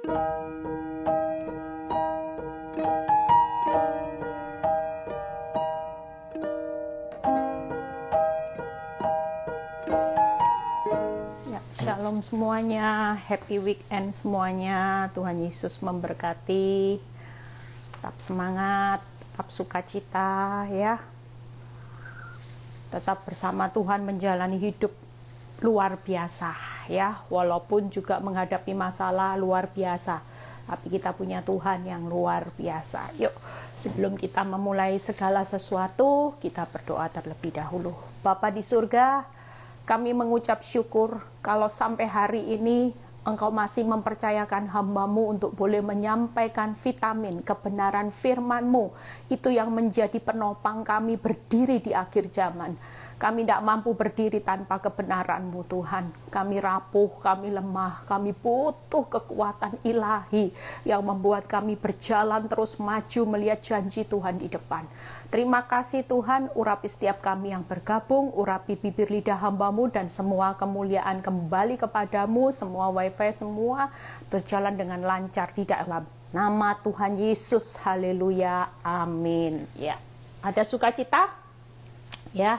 Shalom semuanya, happy weekend semuanya. Tuhan Yesus memberkati. Tetap semangat, tetap sukacita ya. Tetap bersama Tuhan menjalani hidup luar biasa ya. Walaupun juga menghadapi masalah luar biasa, tapi kita punya Tuhan yang luar biasa. Yuk, sebelum kita memulai segala sesuatu, kita berdoa terlebih dahulu. Bapa di surga, kami mengucap syukur kalau sampai hari ini Engkau masih mempercayakan hamba-Mu untuk boleh menyampaikan vitamin kebenaran firman-Mu. Itu yang menjadi penopang kami berdiri di akhir zaman. Kami tidak mampu berdiri tanpa kebenaran-Mu Tuhan. Kami rapuh, kami lemah, kami butuh kekuatan ilahi yang membuat kami berjalan terus maju melihat janji Tuhan di depan. Terima kasih Tuhan, urapi setiap kami yang bergabung, urapi bibir lidah hamba-Mu dan semua kemuliaan kembali kepadamu, semua wifi semua berjalan dengan lancar di dalam nama Tuhan Yesus. Haleluya, amin. Ya, ada sukacita? Ya,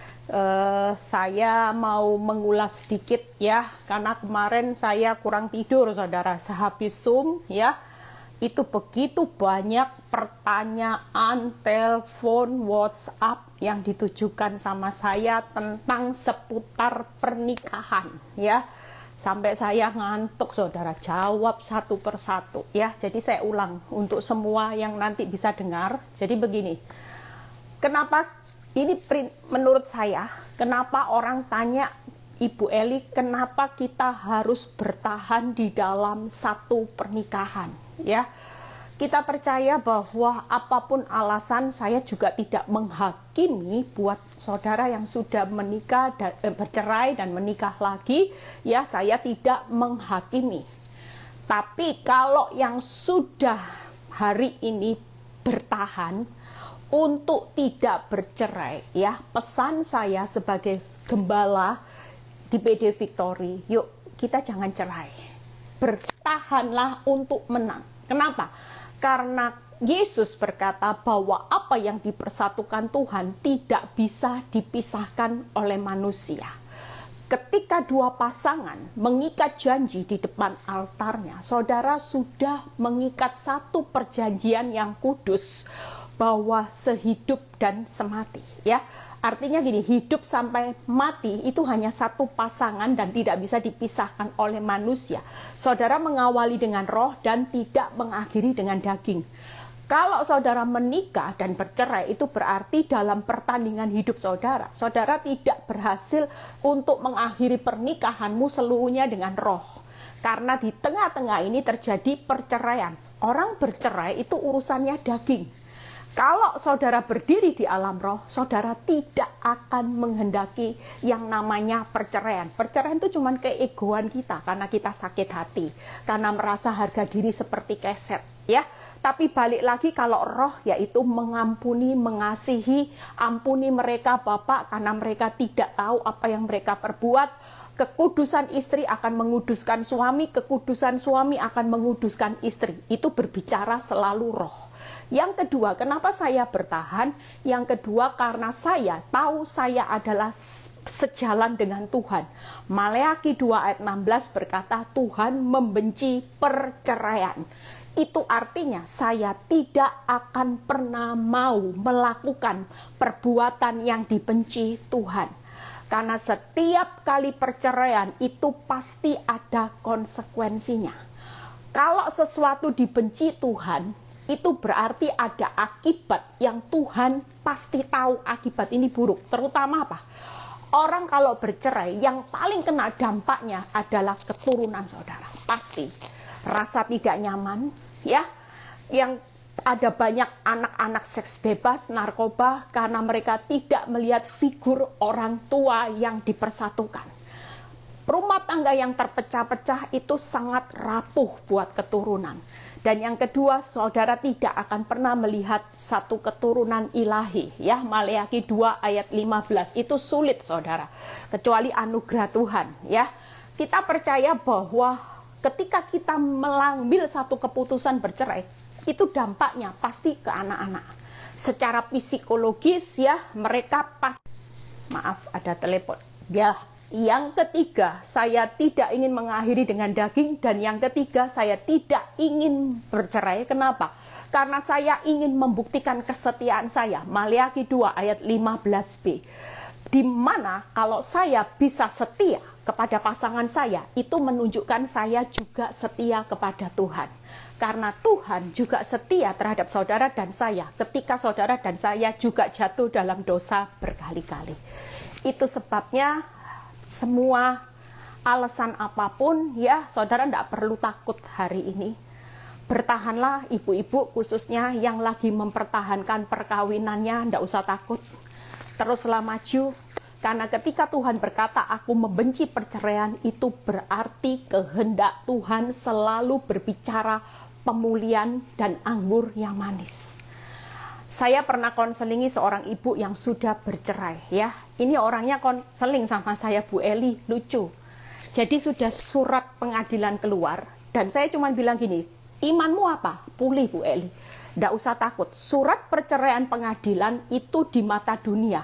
saya mau mengulas sedikit ya, karena kemarin saya kurang tidur saudara, sehabis Zoom ya. Itu begitu banyak pertanyaan, telepon, WhatsApp yang ditujukan sama saya tentang seputar pernikahan ya. Sampai saya ngantuk saudara, jawab satu persatu ya. Jadi saya ulang untuk semua yang nanti bisa dengar. Jadi begini, kenapa ini menurut saya, kenapa orang tanya Ibu Eli, kenapa kita harus bertahan di dalam satu pernikahan? Ya, kita percaya bahwa apapun alasan, saya juga tidak menghakimi buat saudara yang sudah menikah dan bercerai dan menikah lagi. Ya, saya tidak menghakimi. Tapi kalau yang sudah hari ini bertahan untuk tidak bercerai, ya, pesan saya sebagai gembala di PD Victory, yuk kita jangan cerai. Bertahanlah untuk menang. Kenapa? Karena Yesus berkata bahwa apa yang dipersatukan Tuhan tidak bisa dipisahkan oleh manusia. Ketika dua pasangan mengikat janji di depan altarnya, saudara sudah mengikat satu perjanjian yang kudus bahwa sehidup dan semati ya. Artinya gini, hidup sampai mati itu hanya satu pasangan dan tidak bisa dipisahkan oleh manusia. Saudara mengawali dengan roh dan tidak mengakhiri dengan daging. Kalau saudara menikah dan bercerai, itu berarti dalam pertandingan hidup saudara, saudara tidak berhasil untuk mengakhiri pernikahanmu seluruhnya dengan roh. Karena di tengah-tengah ini terjadi perceraian. Orang bercerai itu urusannya daging. Kalau saudara berdiri di alam roh, saudara tidak akan menghendaki yang namanya perceraian. Perceraian itu cuma keegoan kita, karena kita sakit hati, karena merasa harga diri seperti keset, ya. Tapi balik lagi kalau roh, yaitu mengampuni, mengasihi, ampuni mereka Bapak, karena mereka tidak tahu apa yang mereka perbuat. Kekudusan istri akan menguduskan suami, kekudusan suami akan menguduskan istri. Itu berbicara selalu roh. Yang kedua, kenapa saya bertahan? Yang kedua, karena saya tahu saya adalah sejalan dengan Tuhan. Maleakhi 2 ayat 16 berkata, Tuhan membenci perceraian. Itu artinya saya tidak akan pernah mau melakukan perbuatan yang dibenci Tuhan. Karena setiap kali perceraian itu pasti ada konsekuensinya. Kalau sesuatu dibenci Tuhan, itu berarti ada akibat yang Tuhan pasti tahu akibat ini buruk. Terutama apa? Orang kalau bercerai, yang paling kena dampaknya adalah keturunan saudara. Pasti. Rasa tidak nyaman, ya. Yang ada banyak anak-anak seks bebas, narkoba, karena mereka tidak melihat figur orang tua yang dipersatukan. Rumah tangga yang terpecah-pecah itu sangat rapuh buat keturunan. Dan yang kedua, saudara tidak akan pernah melihat satu keturunan ilahi. Ya, Maleakhi 2 ayat 15 itu sulit saudara, kecuali anugerah Tuhan. Ya, kita percaya bahwa ketika kita mengambil satu keputusan bercerai, itu dampaknya pasti ke anak-anak. Secara psikologis ya, mereka pasti, maaf ada telepon. Ya, yang ketiga, saya tidak ingin mengakhiri dengan daging, dan yang ketiga, saya tidak ingin bercerai. Kenapa? Karena saya ingin membuktikan kesetiaan saya. Maleakhi 2 ayat 15b. Di mana kalau saya bisa setia kepada pasangan saya, itu menunjukkan saya juga setia kepada Tuhan. Karena Tuhan juga setia terhadap saudara dan saya ketika saudara dan saya juga jatuh dalam dosa berkali-kali. Itu sebabnya semua alasan apapun ya, saudara tidak perlu takut hari ini. Bertahanlah ibu-ibu khususnya yang lagi mempertahankan perkawinannya, tidak usah takut. Teruslah maju, karena ketika Tuhan berkata aku membenci perceraian, itu berarti kehendak Tuhan selalu berbicara pemulihan dan anggur yang manis. Saya pernah konselingi seorang ibu yang sudah bercerai ya. Ini orangnya konseling sama saya, Bu Eli, lucu. Jadi sudah surat pengadilan keluar dan saya cuma bilang gini, imanmu apa? Pulih Bu Eli. Tidak usah takut. Surat perceraian pengadilan itu di mata dunia.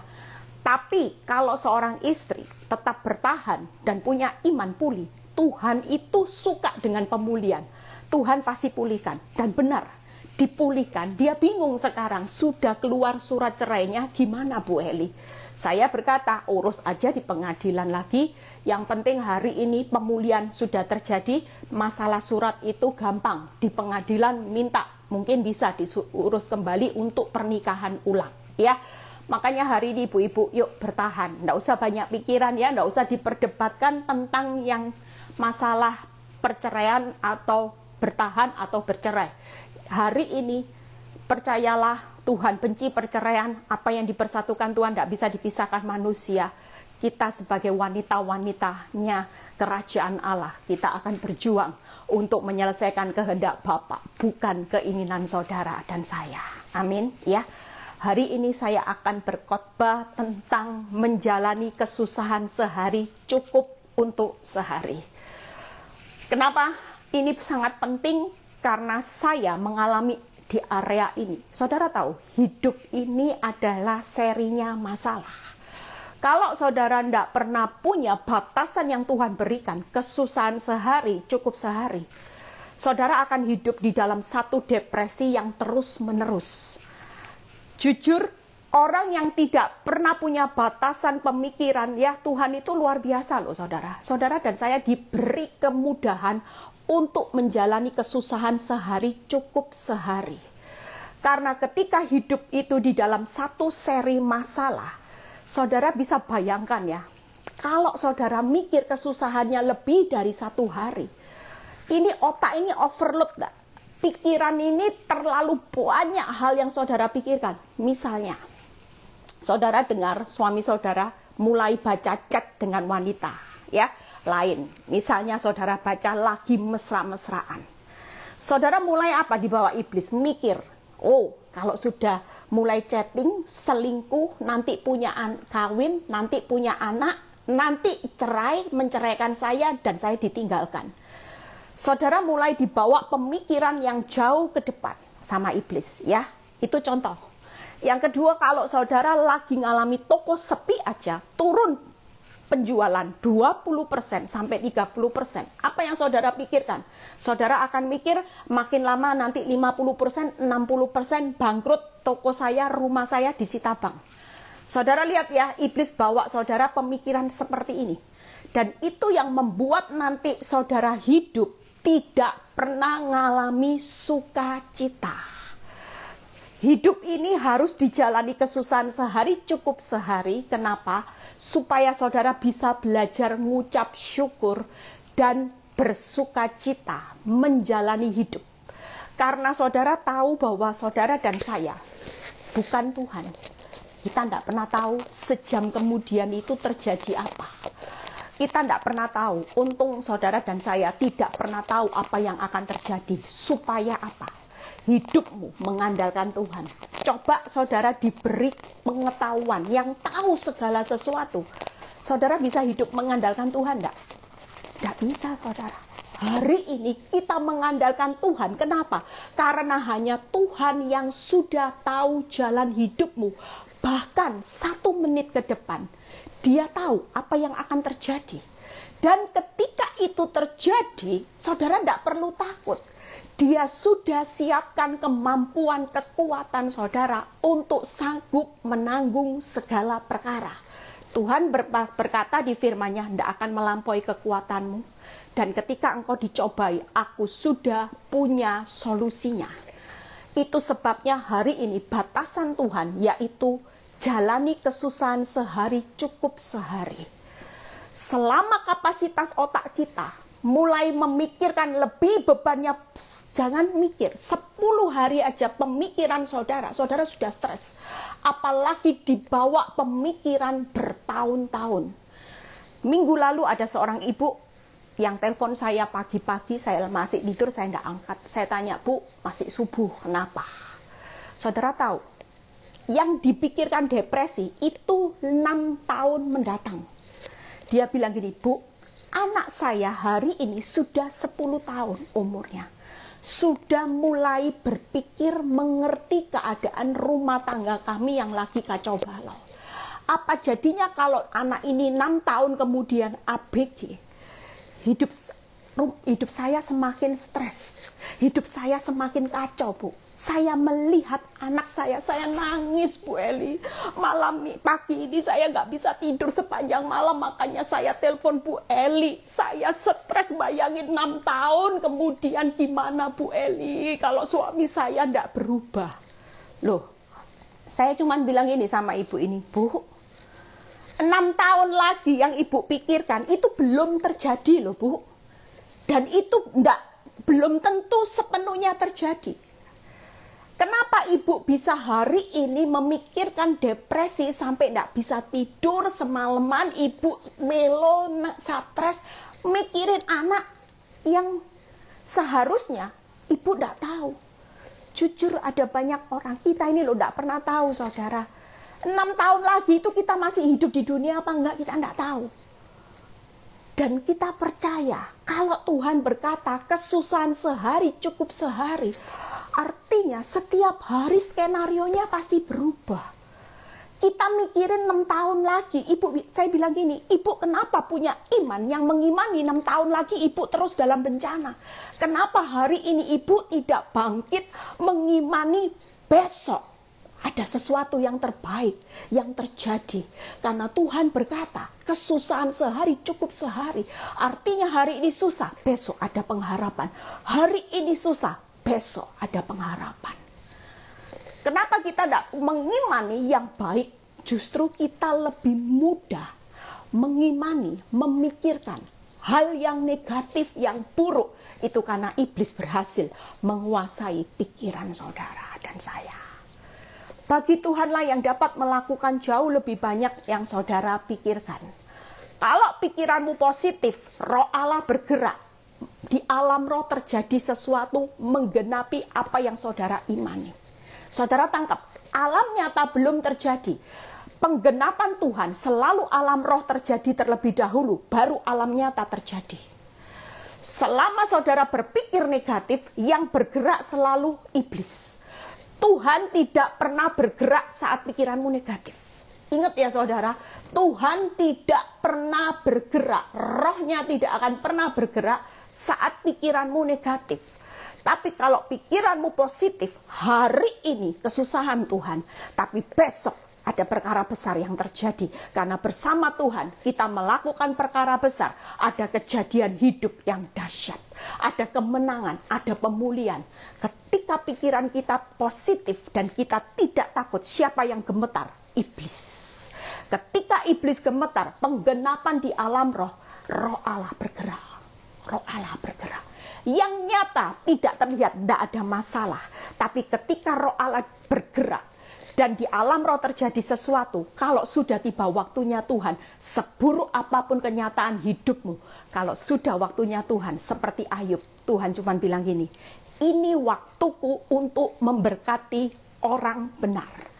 Tapi kalau seorang istri tetap bertahan dan punya iman pulih, Tuhan itu suka dengan pemulihan. Tuhan pasti pulihkan. Dan benar, dipulihkan. Dia bingung sekarang, sudah keluar surat cerainya, gimana Bu Eli? Saya berkata, urus aja di pengadilan lagi. Yang penting hari ini pemulihan sudah terjadi. Masalah surat itu gampang. Di pengadilan minta, mungkin bisa diurus kembali untuk pernikahan ulang. Ya, makanya hari ini ibu-ibu yuk bertahan. Nggak usah banyak pikiran ya, nggak usah diperdebatkan tentang yang masalah perceraian atau bertahan atau bercerai. Hari ini percayalah, Tuhan benci perceraian. Apa yang dipersatukan Tuhan tidak bisa dipisahkan manusia. Kita sebagai wanita-wanitanya kerajaan Allah, kita akan berjuang untuk menyelesaikan kehendak Bapa, bukan keinginan saudara dan saya. Amin ya. Hari ini saya akan berkhotbah tentang menjalani kesusahan sehari cukup untuk sehari. Kenapa? Ini sangat penting karena saya mengalami di area ini. Saudara tahu, hidup ini adalah serinya masalah. Kalau saudara tidak pernah punya batasan yang Tuhan berikan, kesusahan sehari, cukup sehari, saudara akan hidup di dalam satu depresi yang terus-menerus. Jujur, orang yang tidak pernah punya batasan pemikiran, ya Tuhan itu luar biasa loh saudara. Saudara dan saya diberi kemudahan untuk menjalani kesusahan sehari, cukup sehari. Karena ketika hidup itu di dalam satu seri masalah, saudara bisa bayangkan ya, kalau saudara mikir kesusahannya lebih dari satu hari, ini otak ini overload gak? Pikiran ini terlalu banyak hal yang saudara pikirkan. Misalnya, saudara dengar suami saudara mulai baca chat dengan wanita, ya, lain. Misalnya saudara baca lagi mesra-mesraan. Saudara mulai apa? Dibawa iblis, mikir, oh, kalau sudah mulai chatting, selingkuh, nanti punya kawin, nanti punya anak, nanti cerai, menceraikan saya, dan saya ditinggalkan. Saudara mulai dibawa pemikiran yang jauh ke depan sama iblis, ya. Itu contoh. Yang kedua, kalau saudara lagi ngalami toko sepi aja, turun penjualan 20% sampai 30%. Apa yang saudara pikirkan? Saudara akan mikir makin lama nanti 50%, 60% bangkrut, toko saya, rumah saya disita bank. Saudara lihat ya, iblis bawa saudara pemikiran seperti ini. Dan itu yang membuat nanti saudara hidup tidak pernah mengalami sukacita. Hidup ini harus dijalani kesusahan sehari, cukup sehari. Kenapa? Supaya saudara bisa belajar mengucap syukur dan bersukacita menjalani hidup. Karena saudara tahu bahwa saudara dan saya bukan Tuhan. Kita tidak pernah tahu sejam kemudian itu terjadi apa. Kita tidak pernah tahu. Untung saudara dan saya tidak pernah tahu apa yang akan terjadi. Supaya apa? Hidupmu mengandalkan Tuhan. Coba saudara diberi pengetahuan yang tahu segala sesuatu. Saudara bisa hidup mengandalkan Tuhan enggak? Enggak bisa saudara. hari ini kita mengandalkan Tuhan. Kenapa? Karena hanya Tuhan yang sudah tahu jalan hidupmu. Bahkan 1 menit ke depan, Dia tahu apa yang akan terjadi. Dan ketika itu terjadi, saudara tidak perlu takut. Dia sudah siapkan kemampuan, kekuatan saudara untuk sanggup menanggung segala perkara. Tuhan berkata di firman-Nya, tidak akan melampaui kekuatanmu. Dan ketika engkau dicobai, aku sudah punya solusinya. Itu sebabnya hari ini batasan Tuhan, yaitu jalani kesusahan sehari cukup sehari. Selama kapasitas otak kita mulai memikirkan lebih bebannya, jangan mikir 10 hari aja pemikiran saudara sudah stres, apalagi dibawa pemikiran bertahun-tahun. Minggu lalu ada seorang ibu yang telepon saya pagi-pagi, saya masih tidur, saya nggak angkat. Saya tanya, Bu, masih subuh, kenapa? Saudara tahu, yang dipikirkan depresi itu 6 tahun mendatang. Dia bilang gini, Bu, anak saya hari ini sudah 10 tahun umurnya. Sudah mulai berpikir mengerti keadaan rumah tangga kami yang lagi kacau balau. Apa jadinya kalau anak ini 6 tahun kemudian ABG? Hidup saya semakin stres. Hidup saya semakin kacau, Bu. Saya melihat anak saya nangis, Bu Eli. Pagi ini saya nggak bisa tidur sepanjang malam, makanya saya telepon Bu Eli. Saya stres, bayangin 6 tahun kemudian gimana Bu Eli kalau suami saya nggak berubah. Loh, saya cuma bilang ini sama ibu ini, Bu, 6 tahun lagi yang ibu pikirkan itu belum terjadi loh, Bu. Dan itu belum tentu sepenuhnya terjadi. Kenapa ibu bisa hari ini memikirkan depresi sampai tidak bisa tidur semalaman, ibu melo, stres, mikirin anak yang seharusnya ibu tidak tahu. Jujur ada banyak orang, kita ini loh tidak pernah tahu saudara. 6 tahun lagi itu kita masih hidup di dunia apa enggak, kita tidak tahu. Dan kita percaya kalau Tuhan berkata kesusahan sehari cukup sehari, artinya setiap hari skenarionya pasti berubah. Kita mikirin 6 tahun lagi, saya bilang gini, ibu kenapa punya iman yang mengimani 6 tahun lagi ibu terus dalam bencana? Kenapa hari ini ibu tidak bangkit mengimani besok ada sesuatu yang terbaik yang terjadi? Karena Tuhan berkata, kesusahan sehari cukup sehari. Artinya hari ini susah, besok ada pengharapan. Hari ini susah, besok ada pengharapan. Kenapa kita tidak mengimani yang baik? Justru kita lebih mudah mengimani, memikirkan hal yang negatif, yang buruk. Itu karena iblis berhasil menguasai pikiran saudara dan saya. Bagi Tuhanlah yang dapat melakukan jauh lebih banyak yang saudara pikirkan. Kalau pikiranmu positif, roh Allah bergerak. Di alam roh terjadi sesuatu menggenapi apa yang saudara imani. Saudara tangkap, alam nyata belum terjadi. Penggenapan Tuhan selalu alam roh terjadi terlebih dahulu, baru alam nyata terjadi. Selama saudara berpikir negatif, yang bergerak selalu iblis. Tuhan tidak pernah bergerak saat pikiranmu negatif. Ingat ya saudara, Tuhan tidak pernah bergerak. Rohnya tidak akan pernah bergerak saat pikiranmu negatif. Tapi kalau pikiranmu positif, hari ini kesusahan Tuhan, tapi besok ada perkara besar yang terjadi. Karena bersama Tuhan kita melakukan perkara besar. Ada kejadian hidup yang dahsyat. Ada kemenangan, ada pemulihan. Ketika pikiran kita positif dan kita tidak takut, siapa yang gemetar? Iblis. Ketika iblis gemetar, penggenapan di alam roh, roh Allah bergerak. Roh Allah bergerak. Yang nyata tidak terlihat, tidak ada masalah. Tapi ketika roh Allah bergerak, dan di alam roh terjadi sesuatu, kalau sudah tiba waktunya Tuhan, seburuk apapun kenyataan hidupmu, kalau sudah waktunya Tuhan, seperti Ayub, Tuhan cuma bilang gini, ini waktuku untuk memberkati orang benar.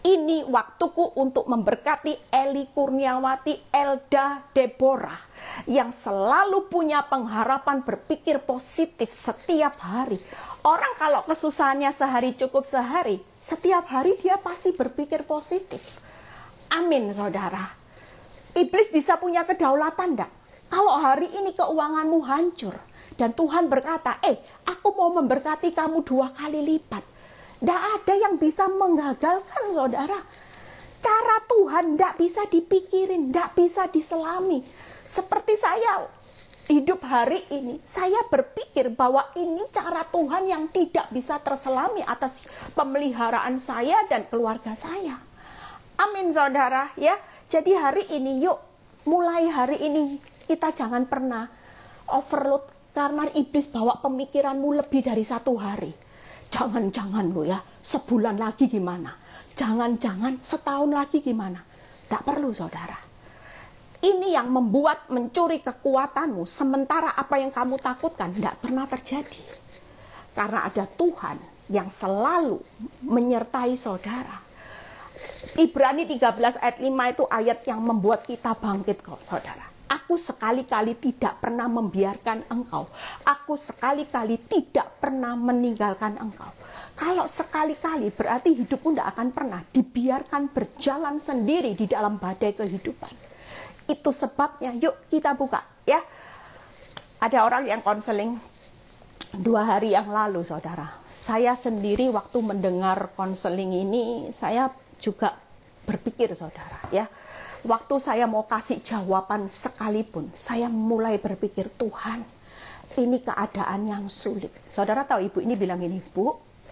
Ini waktuku untuk memberkati Eli Kurniawati, Elda, Deborah, yang selalu punya pengharapan berpikir positif setiap hari. Orang kalau kesusahannya sehari cukup sehari, setiap hari dia pasti berpikir positif. Amin, saudara. Iblis bisa punya kedaulatan enggak? Kalau hari ini keuanganmu hancur, dan Tuhan berkata, aku mau memberkati kamu 2 kali lipat. Tidak ada yang bisa menggagalkan, saudara. Cara Tuhan tidak bisa dipikirin, tidak bisa diselami. Seperti saya hidup hari ini, saya berpikir bahwa ini cara Tuhan yang tidak bisa terselami atas pemeliharaan saya dan keluarga saya. Amin, saudara, ya. Jadi hari ini, yuk, mulai hari ini kita jangan pernah overload karena iblis bawa pemikiranmu lebih dari 1 hari. Jangan-jangan lo ya, sebulan lagi gimana? Jangan-jangan setahun lagi gimana? Tak perlu, saudara. Ini yang membuat mencuri kekuatanmu, sementara apa yang kamu takutkan tidak pernah terjadi. Karena ada Tuhan yang selalu menyertai saudara. Ibrani 13 ayat 5 itu ayat yang membuat kita bangkit kok, saudara. Aku sekali-kali tidak pernah membiarkan engkau. Aku sekali-kali tidak pernah meninggalkan engkau. Kalau sekali-kali berarti hidupmu tidak akan pernah dibiarkan berjalan sendiri di dalam badai kehidupan. Itu sebabnya yuk kita buka ya. Ada orang yang konseling 2 hari yang lalu, saudara. Saya sendiri waktu mendengar konseling ini, saya juga berpikir, saudara, ya. Waktu saya mau kasih jawaban sekalipun, saya mulai berpikir, Tuhan, ini keadaan yang sulit. Saudara tahu ibu ini bilang ini, Bu,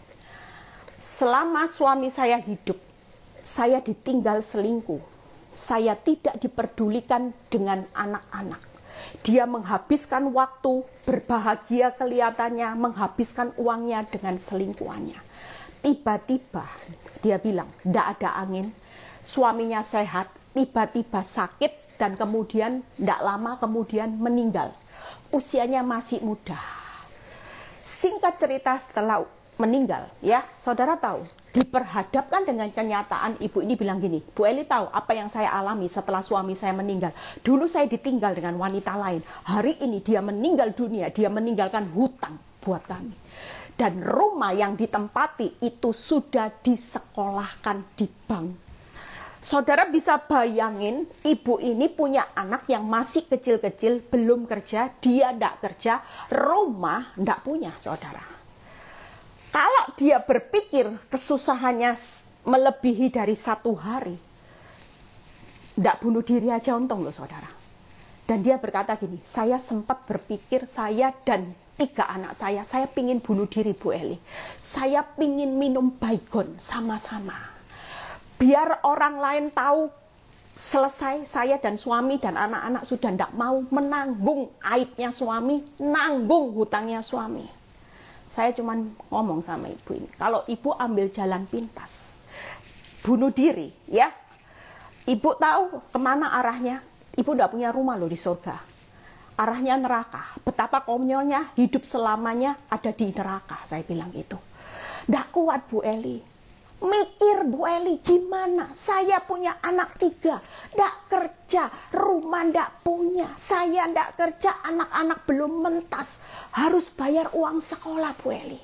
selama suami saya hidup, saya ditinggal selingkuh. Saya tidak diperdulikan dengan anak-anak. Dia menghabiskan waktu, berbahagia kelihatannya, menghabiskan uangnya dengan selingkuhannya. Tiba-tiba dia bilang, tidak ada angin, suaminya sehat, tiba-tiba sakit, dan kemudian tidak lama kemudian meninggal. Usianya masih muda. Singkat cerita, setelah meninggal, ya, saudara tahu, diperhadapkan dengan kenyataan. Ibu ini bilang gini, Bu Eli tahu apa yang saya alami setelah suami saya meninggal. Dulu saya ditinggal dengan wanita lain, hari ini dia meninggal dunia, dia meninggalkan hutang buat kami. Dan rumah yang ditempati itu sudah disekolahkan di bank. Saudara bisa bayangin, ibu ini punya anak yang masih kecil-kecil, belum kerja, dia tidak kerja, rumah tidak punya, saudara. Kalau dia berpikir kesusahannya melebihi dari 1 hari, tidak bunuh diri aja untung loh, saudara. Dan dia berkata gini, saya sempat berpikir saya dan 3 anak saya pingin bunuh diri, Bu Eli. Saya pingin minum baygon sama-sama. Biar orang lain tahu selesai, saya dan suami dan anak-anak sudah tidak mau menanggung aibnya suami, nanggung hutangnya suami. Saya cuma ngomong sama ibu ini, kalau ibu ambil jalan pintas, bunuh diri, ya. Ibu tahu kemana arahnya? Ibu tidak punya rumah loh di surga. Arahnya neraka. Betapa konyolnya hidup selamanya ada di neraka, saya bilang gitu. Tidak kuat, Bu Eli. Mikir, Bu Eli, gimana? Saya punya anak 3, tidak kerja, rumah tidak punya, saya tidak kerja, anak-anak belum mentas, harus bayar uang sekolah, Bu Eli.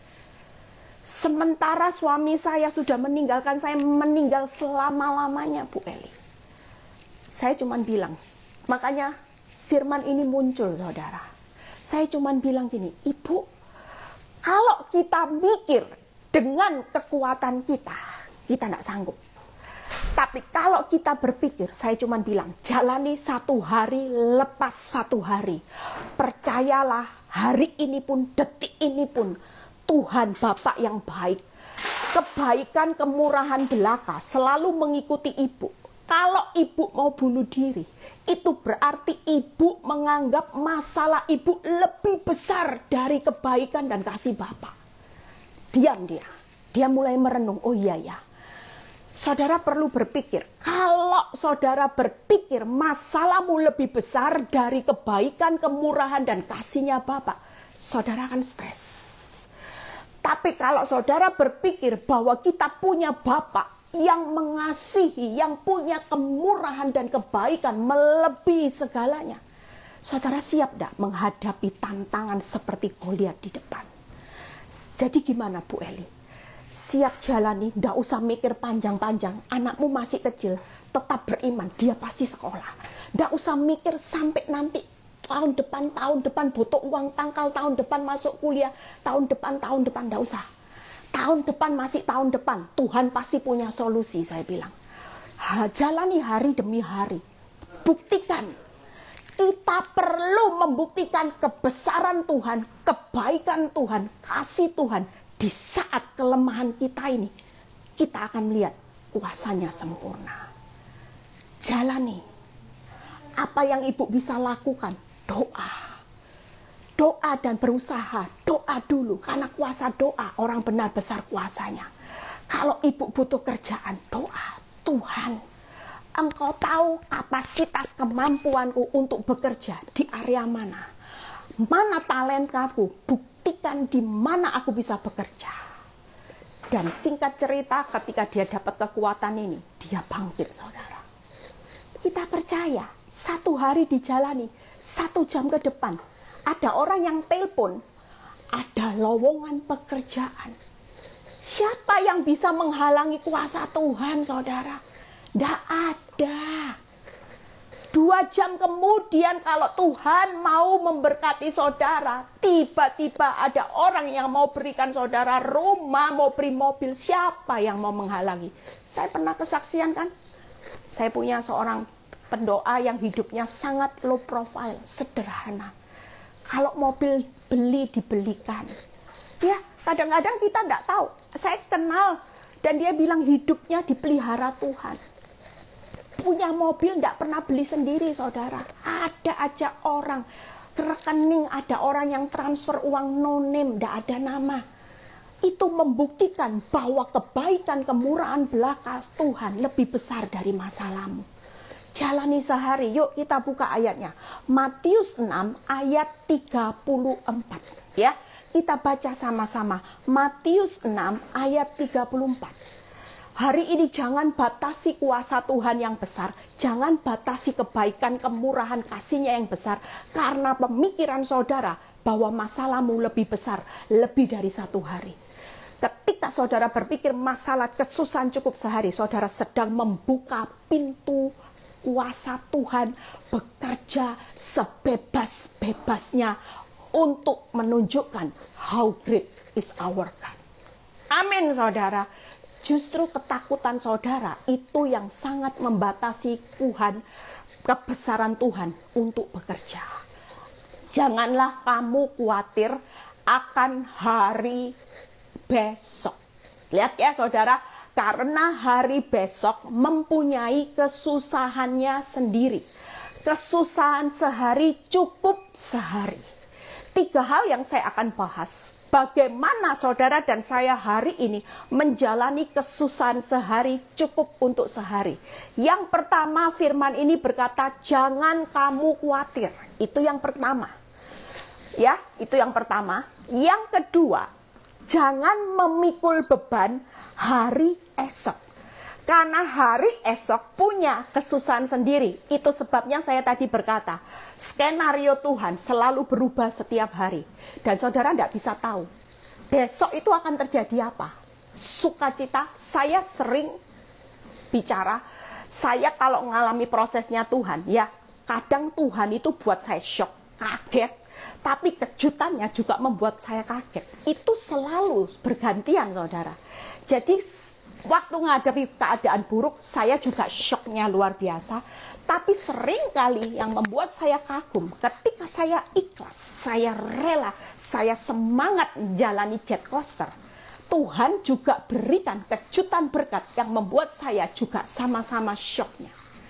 Sementara suami saya sudah meninggalkan saya, meninggal selama-lamanya, Bu Eli. Saya cuma bilang, makanya firman ini muncul, saudara. Saya cuma bilang gini, Ibu, kalau kita mikir dengan kekuatan kita tidak sanggup. Tapi kalau kita berpikir, saya cuma bilang, jalani 1 hari lepas 1 hari. Percayalah, hari ini pun, detik ini pun, Tuhan Bapak yang baik. Kebaikan, kemurahan belaka selalu mengikuti ibu. Kalau ibu mau bunuh diri, itu berarti ibu menganggap masalah ibu lebih besar dari kebaikan dan kasih Bapak. Diam dia. Dia mulai merenung. Oh iya ya. Saudara perlu berpikir. Kalau saudara berpikir masalahmu lebih besar dari kebaikan, kemurahan, dan kasihnya Bapak, saudara akan stres. Tapi kalau saudara berpikir bahwa kita punya Bapak yang mengasihi, yang punya kemurahan dan kebaikan melebihi segalanya. Saudara siap tidak menghadapi tantangan seperti Goliat di depan? Jadi gimana Bu Eli? Siap jalani, tidak usah mikir panjang-panjang. Anakmu masih kecil, tetap beriman, dia pasti sekolah. Tidak usah mikir sampai nanti tahun depan butuh uang tangkal, tahun depan masuk kuliah, tahun depan, tidak usah. Tahun depan masih tahun depan, Tuhan pasti punya solusi, saya bilang. Jalani hari demi hari. Buktikan. Kita perlu membuktikan kebesaran Tuhan, kebaikan Tuhan, kasih Tuhan. Di saat kelemahan kita ini, kita akan melihat kuasanya sempurna. Jalani. Apa yang ibu bisa lakukan? Doa. Doa dan berusaha, doa dulu. Karena kuasa doa, orang benar besar kuasanya. Kalau ibu butuh kerjaan, doa. Tuhan, Engkau tahu kapasitas kemampuanku untuk bekerja di area mana. Mana talentaku, buktikan di mana aku bisa bekerja. Dan singkat cerita, ketika dia dapat kekuatan ini, dia bangkit, saudara. Kita percaya, satu hari dijalani, 1 jam ke depan, ada orang yang telepon, ada lowongan pekerjaan. Siapa yang bisa menghalangi kuasa Tuhan, saudara? Tidak ada. 2 jam kemudian kalau Tuhan mau memberkati saudara, tiba-tiba ada orang yang mau berikan saudara rumah, mau beri mobil. Siapa yang mau menghalangi? Saya pernah kesaksian kan? Saya punya seorang pendoa yang hidupnya sangat low profile, sederhana. Kalau mobil beli dibelikan. Ya, kadang-kadang kita tidak tahu. Saya kenal dan dia bilang hidupnya dipelihara Tuhan. Punya mobil tidak pernah beli sendiri, saudara. Ada aja orang rekening, ada orang yang transfer uang no name, tidak ada nama. Itu membuktikan bahwa kebaikan, kemurahan belaka Tuhan lebih besar dari masalahmu. Jalani sehari, yuk kita buka ayatnya. Matius 6 ayat 34. Ya, kita baca sama-sama. Matius 6 ayat 34. Hari ini jangan batasi kuasa Tuhan yang besar. Jangan batasi kebaikan, kemurahan, kasihnya yang besar. Karena pemikiran saudara bahwa masalahmu lebih besar, lebih dari 1 hari. Ketika saudara berpikir masalah kesusahan cukup sehari, saudara sedang membuka pintu kuasa Tuhan bekerja sebebas-bebasnya untuk menunjukkan how great is our God. Amin, saudara. Justru ketakutan saudara itu yang sangat membatasi Tuhan, kebesaran Tuhan untuk bekerja. Janganlah kamu khawatir akan hari besok. Lihat ya saudara, karena hari besok mempunyai kesusahannya sendiri. Kesusahan sehari cukup sehari. 3 hal yang saya akan bahas. Bagaimana saudara dan saya hari ini menjalani kesusahan sehari cukup untuk sehari. Yang pertama, firman ini berkata, jangan kamu khawatir. Itu yang pertama. Ya, itu yang pertama. Yang kedua, jangan memikul beban hari esok. Karena hari esok punya kesusahan sendiri. Itu sebabnya saya tadi berkata, skenario Tuhan selalu berubah setiap hari. Dan saudara tidak bisa tahu, besok itu akan terjadi apa. Sukacita, saya sering bicara, saya kalau mengalami prosesnya Tuhan, ya kadang Tuhan itu buat saya shock, kaget. Tapi kejutannya juga membuat saya kaget. Itu selalu bergantian, saudara. Jadi waktu menghadapi keadaan buruk, saya juga shocknya luar biasa. Tapi sering kali yang membuat saya kagum, ketika saya ikhlas, saya rela, saya semangat menjalani jet coaster, Tuhan juga berikan kejutan berkat yang membuat saya juga sama-sama shocknya.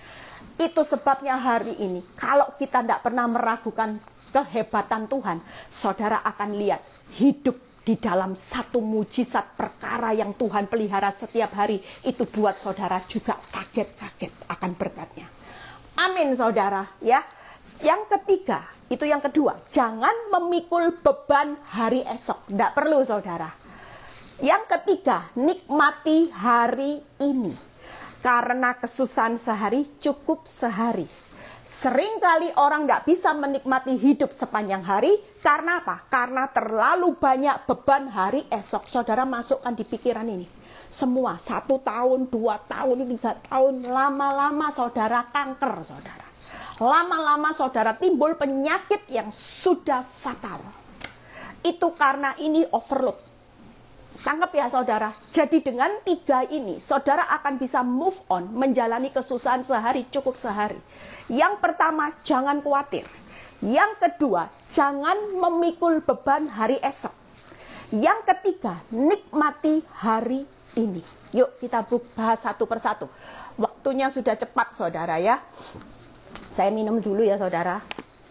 Itu sebabnya hari ini, kalau kita tidak pernah meragukan kehebatan Tuhan, saudara akan lihat hidup di dalam satu mujizat perkara yang Tuhan pelihara setiap hari. Itu buat saudara juga kaget-kaget akan berkatnya. Amin, saudara. Ya, yang ketiga, itu yang kedua, jangan memikul beban hari esok. Tidak perlu, saudara. Yang ketiga, nikmati hari ini. Karena kesusahan sehari cukup sehari. Seringkali orang tidak bisa menikmati hidup sepanjang hari. Karena apa? Karena terlalu banyak beban hari esok. Saudara masukkan di pikiran ini. Semua 1 tahun, 2 tahun, 3 tahun. Lama-lama saudara kanker, saudara. Lama-lama saudara timbul penyakit yang sudah fatal. Itu karena ini overload. Tangkap ya saudara. Jadi dengan 3 ini, saudara akan bisa move on, menjalani kesusahan sehari, cukup sehari. Yang pertama, jangan khawatir. Yang kedua, jangan memikul beban hari esok. Yang ketiga, nikmati hari ini. Yuk kita bahas satu persatu. Waktunya sudah cepat saudara ya. Saya minum dulu ya saudara.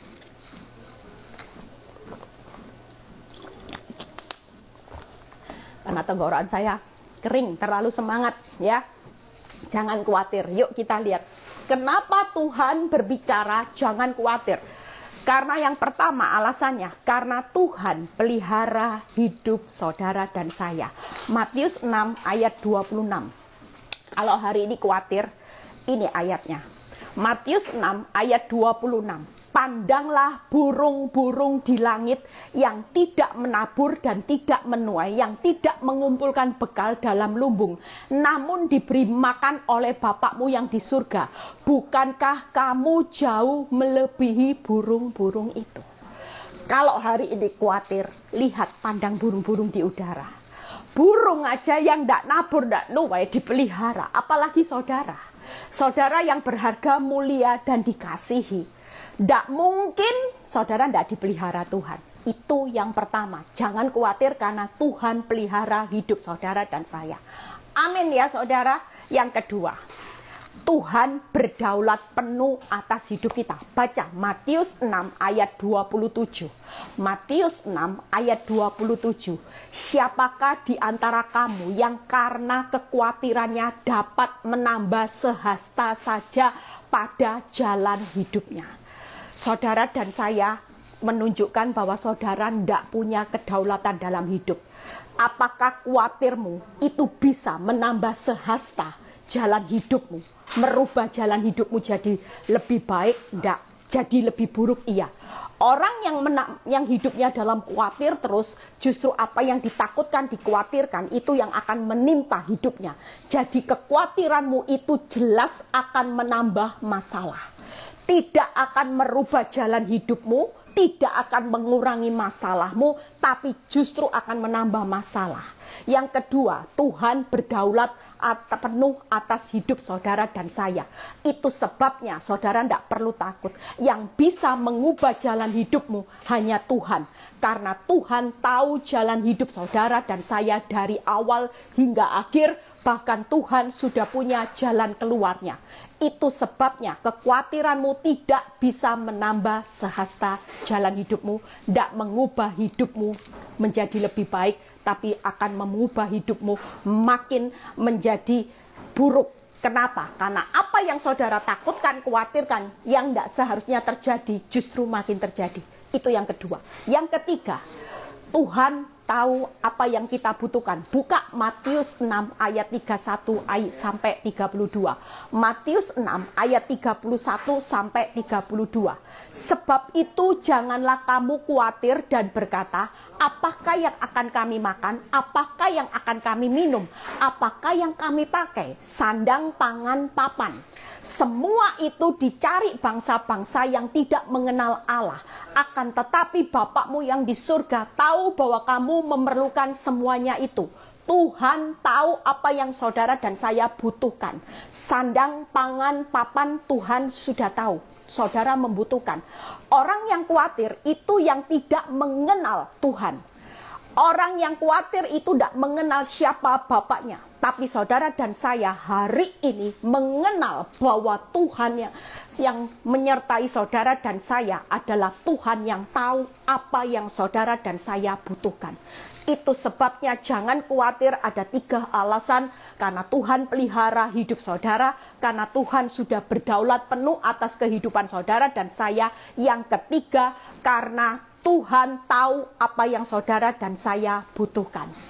Karena tenggorokan saya kering, terlalu semangat ya. Jangan khawatir. Yuk kita lihat. Kenapa Tuhan berbicara jangan khawatir? Karena yang pertama alasannya, karena Tuhan pelihara hidup saudara dan saya. Matius 6 ayat 26. Kalau hari ini khawatir, ini ayatnya. Matius 6 ayat 26. Pandanglah burung-burung di langit yang tidak menabur dan tidak menuai, yang tidak mengumpulkan bekal dalam lumbung, namun diberi makan oleh Bapakmu yang di surga. Bukankah kamu jauh melebihi burung-burung itu? Kalau hari ini khawatir, lihat pandang burung-burung di udara. Burung aja yang tidak nabur, tidak nuai dipelihara, apalagi saudara. Saudara yang berharga, mulia, dan dikasihi. Tidak mungkin saudara tidak dipelihara Tuhan. Itu yang pertama. Jangan khawatir karena Tuhan pelihara hidup saudara dan saya. Amin ya saudara. Yang kedua, Tuhan berdaulat penuh atas hidup kita. Baca Matius 6 ayat 27. Matius 6 ayat 27. Siapakah di antara kamu yang karena kekhawatirannya dapat menambah sehasta saja pada jalan hidupnya? Saudara dan saya menunjukkan bahwa saudara tidak punya kedaulatan dalam hidup. Apakah khawatirmu itu bisa menambah sehasta jalan hidupmu? Merubah jalan hidupmu jadi lebih baik? Tidak. Jadi lebih buruk? Iya. Orang yang hidupnya dalam khawatir terus, justru apa yang ditakutkan, dikhawatirkan, itu yang akan menimpa hidupnya. Jadi kekhawatiranmu itu jelas akan menambah masalah. Tidak akan merubah jalan hidupmu, tidak akan mengurangi masalahmu, tapi justru akan menambah masalah. Yang kedua, Tuhan berdaulat penuh atas hidup saudara dan saya. Itu sebabnya saudara tidak perlu takut. Yang bisa mengubah jalan hidupmu hanya Tuhan. Karena Tuhan tahu jalan hidup saudara dan saya dari awal hingga akhir. Bahkan Tuhan sudah punya jalan keluarnya. Itu sebabnya kekhawatiranmu tidak bisa menambah sehasta jalan hidupmu. Tidak mengubah hidupmu menjadi lebih baik. Tapi akan mengubah hidupmu makin menjadi buruk. Kenapa? Karena apa yang saudara takutkan, khawatirkan, yang tidak seharusnya terjadi, justru makin terjadi. Itu yang kedua. Yang ketiga, Tuhan tahu apa yang kita butuhkan. Buka Matius 6 ayat 31 sampai 32. Matius 6 ayat 31 sampai 32. Sebab itu janganlah kamu khawatir dan berkata, apakah yang akan kami makan? Apakah yang akan kami minum? Apakah yang kami pakai? Sandang, pangan, papan. Semua itu dicari bangsa-bangsa yang tidak mengenal Allah. Akan tetapi Bapakmu yang di surga tahu bahwa kamu memerlukan semuanya itu. Tuhan tahu apa yang saudara dan saya butuhkan. Sandang, pangan, papan, Tuhan sudah tahu. Saudara membutuhkan. Orang yang khawatir itu yang tidak mengenal Tuhan. Orang yang khawatir itu tidak mengenal siapa Bapaknya. Tapi saudara dan saya hari ini mengenal bahwa Tuhan yang menyertai saudara dan saya adalah Tuhan yang tahu apa yang saudara dan saya butuhkan. Itu sebabnya jangan khawatir, ada 3 alasan. Karena Tuhan pelihara hidup saudara, karena Tuhan sudah berdaulat penuh atas kehidupan saudara dan saya. Yang ketiga, karena Tuhan tahu apa yang saudara dan saya butuhkan.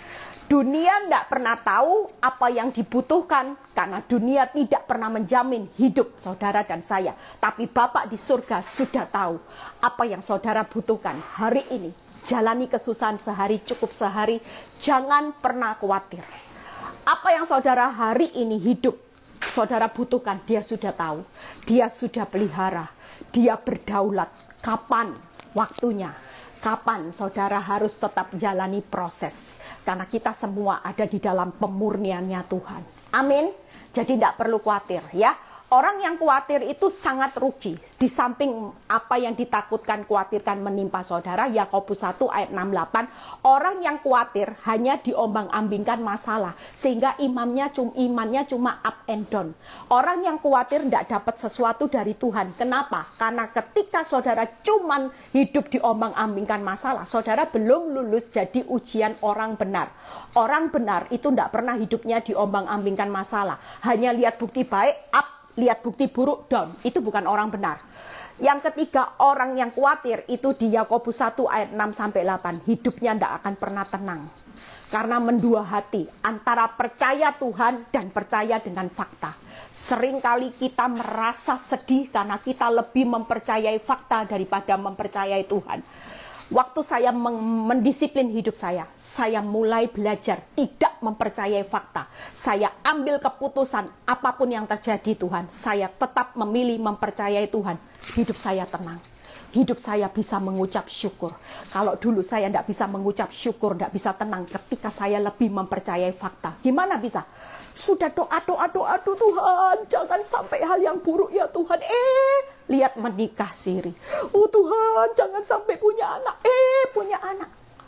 Dunia tidak pernah tahu apa yang dibutuhkan karena dunia tidak pernah menjamin hidup saudara dan saya. Tapi Bapak di surga sudah tahu apa yang saudara butuhkan hari ini. Jalani kesusahan sehari, cukup sehari. Jangan pernah khawatir. Apa yang saudara hari ini hidup, saudara butuhkan, dia sudah tahu. Dia sudah pelihara. Dia berdaulat. Kapan waktunya? Kapan saudara harus tetap jalani proses? Karena kita semua ada di dalam pemurniannya Tuhan. Amin. Jadi tidak perlu khawatir ya. Orang yang khawatir itu sangat rugi. Di samping apa yang ditakutkan, khawatirkan menimpa saudara, Yakobus 1 ayat 68, orang yang khawatir hanya diombang-ambingkan masalah, sehingga imannya cuma up and down. Orang yang khawatir tidak dapat sesuatu dari Tuhan. Kenapa? Karena ketika saudara cuma hidup diombang-ambingkan masalah, saudara belum lulus jadi ujian orang benar. Orang benar itu tidak pernah hidupnya diombang-ambingkan masalah. Hanya lihat bukti baik, up, lihat bukti buruk, down. Itu bukan orang benar. Yang ketiga, orang yang khawatir itu di Yakobus 1 ayat 6-8. Hidupnya tidak akan pernah tenang. Karena mendua hati antara percaya Tuhan dan percaya dengan fakta. Seringkali kita merasa sedih karena kita lebih mempercayai fakta daripada mempercayai Tuhan. Waktu saya mendisiplin hidup saya mulai belajar tidak mempercayai fakta. Saya ambil keputusan apapun yang terjadi Tuhan, saya tetap memilih mempercayai Tuhan. Hidup saya tenang. Hidup saya bisa mengucap syukur. Kalau dulu saya tidak bisa mengucap syukur, tidak bisa tenang ketika saya lebih mempercayai fakta. Gimana bisa? Sudah doa, Tuhan, jangan sampai hal yang buruk ya Tuhan. Lihat menikah siri. Oh Tuhan, jangan sampai punya anak. Punya anak.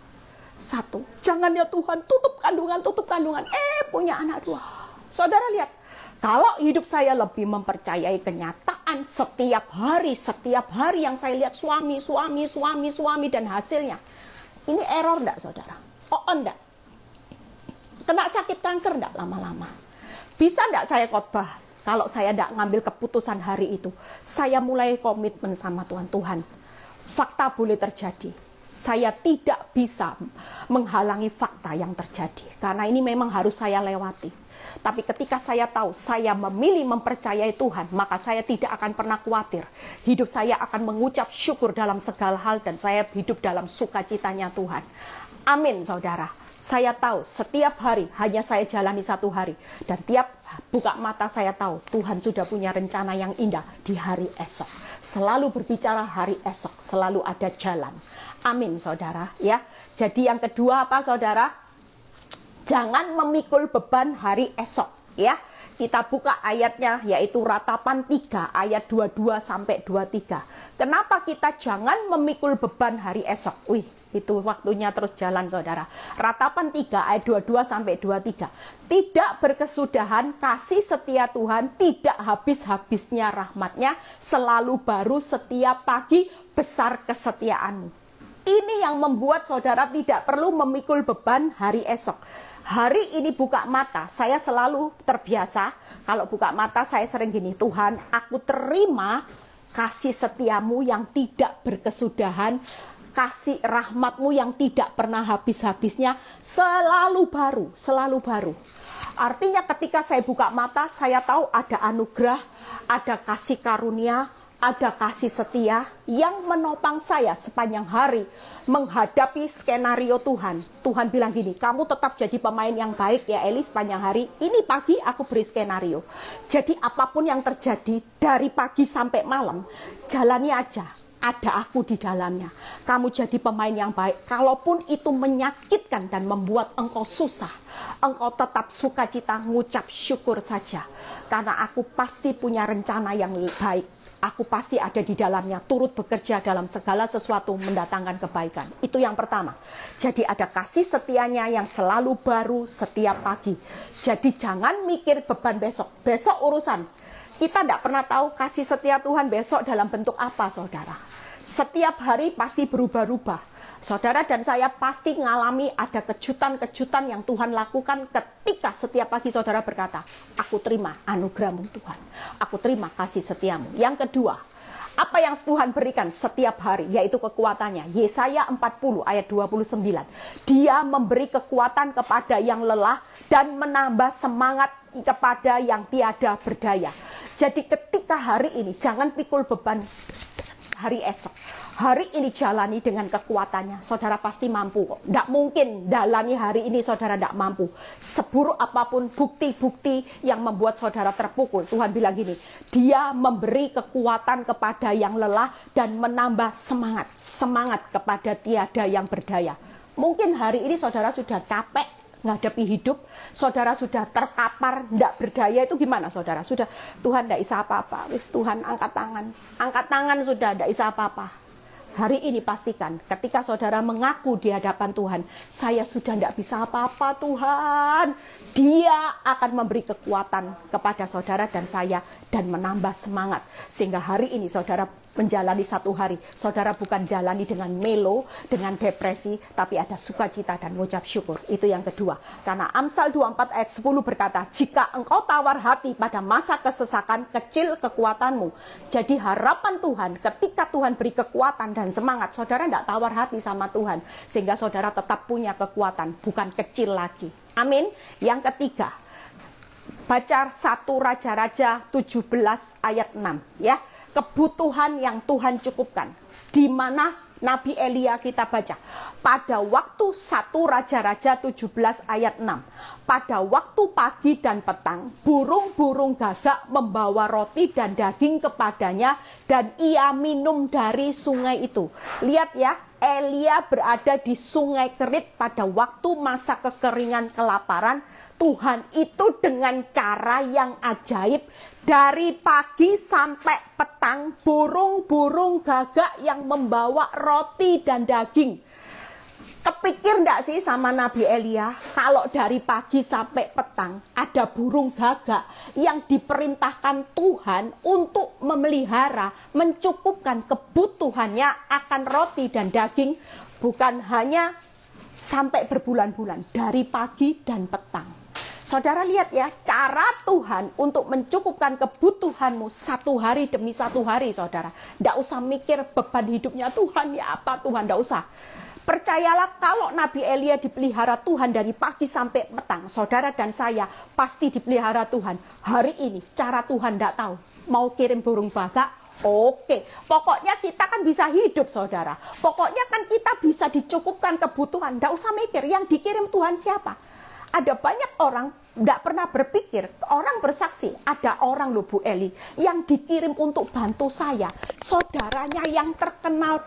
Satu, jangan ya Tuhan, tutup kandungan. Punya anak dua. Saudara lihat, kalau hidup saya lebih mempercayai kenyataan setiap hari yang saya lihat suami dan hasilnya. Ini error enggak saudara? Oh enggak. Kena sakit kanker enggak lama-lama? Bisa enggak saya khotbah kalau saya enggak ngambil keputusan hari itu? Saya mulai komitmen sama Tuhan. Tuhan, fakta boleh terjadi. Saya tidak bisa menghalangi fakta yang terjadi. Karena ini memang harus saya lewati. Tapi ketika saya tahu saya memilih mempercayai Tuhan, maka saya tidak akan pernah khawatir. Hidup saya akan mengucap syukur dalam segala hal dan saya hidup dalam sukacitanya Tuhan. Amin saudara. Saya tahu setiap hari hanya saya jalani satu hari. Dan tiap buka mata saya tahu Tuhan sudah punya rencana yang indah di hari esok. Selalu berbicara hari esok, selalu ada jalan. Amin saudara ya. Jadi yang kedua apa saudara? Jangan memikul beban hari esok ya. Kita buka ayatnya yaitu Ratapan 3 ayat 22-23. Kenapa kita jangan memikul beban hari esok? Itu waktunya terus jalan saudara. Ratapan 3 ayat 22-23. Tidak berkesudahan kasih setia Tuhan, tidak habis-habisnya rahmatnya, selalu baru setiap pagi, besar kesetiaanmu. Ini yang membuat saudara tidak perlu memikul beban hari esok. Hari ini buka mata, saya selalu terbiasa, kalau buka mata saya sering gini, Tuhan, aku terima kasih setiamu yang tidak berkesudahan, kasih rahmatmu yang tidak pernah habis-habisnya, selalu baru. Artinya ketika saya buka mata, saya tahu ada anugerah, ada kasih karunia, ada kasih setia yang menopang saya sepanjang hari menghadapi skenario Tuhan. Tuhan bilang gini, kamu tetap jadi pemain yang baik ya Eli sepanjang hari. Ini pagi aku beri skenario. Jadi apapun yang terjadi dari pagi sampai malam, jalani aja. Ada aku di dalamnya. Kamu jadi pemain yang baik. Kalaupun itu menyakitkan dan membuat engkau susah, engkau tetap sukacita, ngucap syukur saja. Karena aku pasti punya rencana yang baik. Aku pasti ada di dalamnya, turut bekerja dalam segala sesuatu mendatangkan kebaikan. Itu yang pertama. Jadi ada kasih setianya yang selalu baru setiap pagi. Jadi jangan mikir beban besok. Besok urusan. Kita tidak pernah tahu kasih setia Tuhan besok dalam bentuk apa saudara. Setiap hari pasti berubah-ubah. Saudara dan saya pasti mengalami ada kejutan-kejutan yang Tuhan lakukan ketika setiap pagi saudara berkata, aku terima anugerahmu Tuhan. Aku terima kasih setiamu. Yang kedua, Apa yang Tuhan berikan setiap hari, yaitu kekuatannya. Yesaya 40 ayat 29. Dia memberi kekuatan kepada yang lelah dan menambah semangat kepada yang tiada berdaya. Jadi ketika hari ini, jangan pikul beban hari esok. Hari ini jalani dengan kekuatannya. Saudara pasti mampu kok. Tidak mungkin jalani hari ini saudara tidak mampu. Seburuk apapun bukti-bukti yang membuat saudara terpukul. Tuhan bilang gini, dia memberi kekuatan kepada yang lelah dan menambah semangat. Semangat kepada tiada yang berdaya. Mungkin hari ini saudara sudah capek menghadapi hidup. Saudara sudah terkapar, tidak berdaya. Itu gimana saudara? Sudah, Tuhan tidak bisa apa-apa. Wis Tuhan angkat tangan. Angkat tangan sudah, tidak bisa apa-apa. Hari ini pastikan ketika saudara mengaku di hadapan Tuhan, saya sudah tidak bisa apa-apa Tuhan. Dia akan memberi kekuatan kepada saudara dan saya dan menambah semangat. Sehingga hari ini saudara menjalani satu hari. Saudara bukan jalani dengan melo, dengan depresi, tapi ada sukacita dan mengucap syukur. Itu yang kedua. Karena Amsal 24 ayat 10 berkata, jika engkau tawar hati pada masa kesesakan, kecil kekuatanmu. Jadi harapan Tuhan, ketika Tuhan beri kekuatan dan semangat, saudara tidak tawar hati sama Tuhan. Sehingga saudara tetap punya kekuatan, bukan kecil lagi. Amin. Yang ketiga, baca 1 Raja-Raja 17 ayat 6. Ya. Kebutuhan yang Tuhan cukupkan. Di mana Nabi Elia kita baca. Pada waktu 1 Raja-Raja 17 ayat 6. Pada waktu pagi dan petang, burung-burung gagak membawa roti dan daging kepadanya dan ia minum dari sungai itu. Lihat ya, Elia berada di sungai Kerit pada waktu masa kekeringan kelaparan. Tuhan itu dengan cara yang ajaib, dari pagi sampai petang, burung-burung gagak yang membawa roti dan daging. Kepikir enggak sih sama Nabi Elia, kalau dari pagi sampai petang ada burung gagak yang diperintahkan Tuhan untuk memelihara, mencukupkan kebutuhannya akan roti dan daging, bukan hanya sampai berbulan-bulan, dari pagi dan petang. Saudara lihat ya, cara Tuhan untuk mencukupkan kebutuhanmu satu hari demi satu hari, saudara. Tidak usah mikir beban hidupnya Tuhan, ya apa Tuhan, tidak usah. Percayalah kalau Nabi Elia dipelihara Tuhan dari pagi sampai petang, saudara dan saya pasti dipelihara Tuhan. Hari ini cara Tuhan tidak tahu. Mau kirim burung gagak? Oke, pokoknya kita kan bisa hidup saudara. Pokoknya kan kita bisa dicukupkan kebutuhan. Tidak usah mikir yang dikirim Tuhan siapa. Ada banyak orang tidak pernah berpikir, orang bersaksi, ada orang loh Bu Eli yang dikirim untuk bantu saya, saudaranya yang terkenal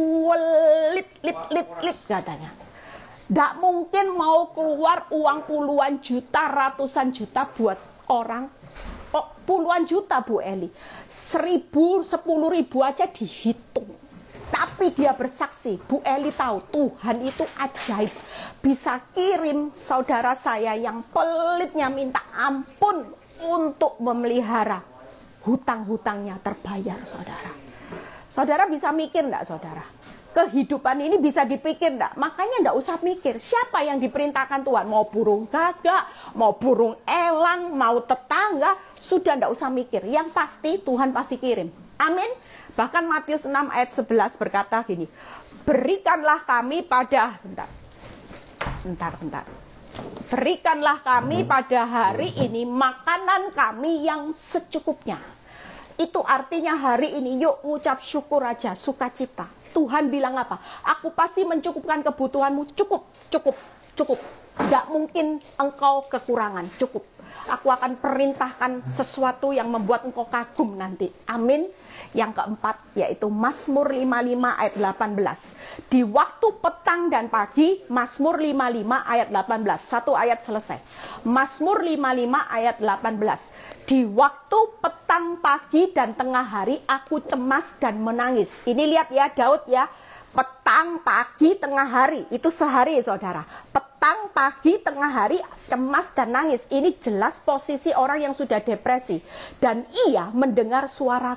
lit katanya. Tidak mungkin mau keluar uang puluhan juta, ratusan juta buat orang, puluhan juta Bu Eli, 1.000, 10.000 aja dihitung. Tapi dia bersaksi, Bu Eli tahu Tuhan itu ajaib. Bisa kirim saudara saya yang pelitnya minta ampun untuk memelihara. Hutang-hutangnya terbayar saudara. Saudara bisa mikir enggak saudara? Kehidupan ini bisa dipikir enggak? Makanya enggak usah mikir siapa yang diperintahkan Tuhan. Mau burung gagak, mau burung elang, mau tetangga. Sudah enggak usah mikir. Yang pasti Tuhan pasti kirim. Amin. Bahkan Matius 6 ayat 11 berkata gini, berikanlah kami pada, bentar. Berikanlah kami pada hari ini makanan kami yang secukupnya. Itu artinya hari ini yuk ngucap syukur aja, sukacita. Tuhan bilang apa? Aku pasti mencukupkan kebutuhanmu, cukup. Tidak mungkin engkau kekurangan, cukup. Aku akan perintahkan sesuatu yang membuat engkau kagum nanti. Amin. Yang keempat yaitu Mazmur 55 ayat 18. Di waktu petang dan pagi, Mazmur 55 ayat 18. Satu ayat selesai. Mazmur 55 ayat 18. Di waktu petang, pagi dan tengah hari aku cemas dan menangis. Ini lihat ya Daud ya. Petang, pagi, tengah hari. Itu sehari saudara. Petang, pagi, tengah hari, cemas dan nangis. Ini jelas posisi orang yang sudah depresi. Dan ia mendengar suaraku.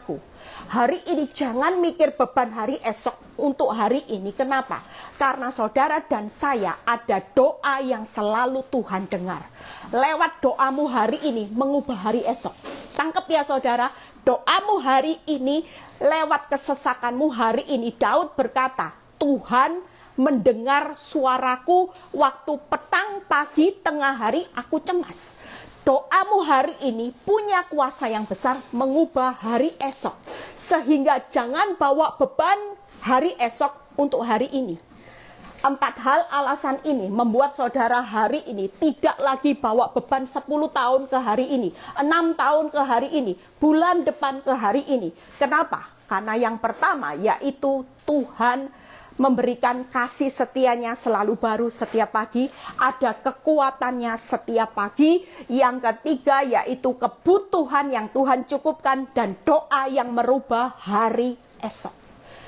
Hari ini jangan mikir beban hari esok untuk hari ini. Kenapa? Karena saudara dan saya ada doa yang selalu Tuhan dengar. Lewat doamu hari ini mengubah hari esok. Tangkep ya saudara, doamu hari ini lewat kesesakanmu hari ini. Daud berkata, Tuhan mendengar suaraku waktu petang, pagi, tengah hari aku cemas. Doamu hari ini punya kuasa yang besar mengubah hari esok. Sehingga jangan bawa beban hari esok untuk hari ini. 4 hal alasan ini membuat saudara hari ini tidak lagi bawa beban 10 tahun ke hari ini, 6 tahun ke hari ini, bulan depan ke hari ini. Kenapa? Karena yang pertama yaitu Tuhan memberikan kasih setianya selalu baru setiap pagi, ada kekuatannya setiap pagi. Yang ketiga yaitu kebutuhan yang Tuhan cukupkan dan doa yang merubah hari esok.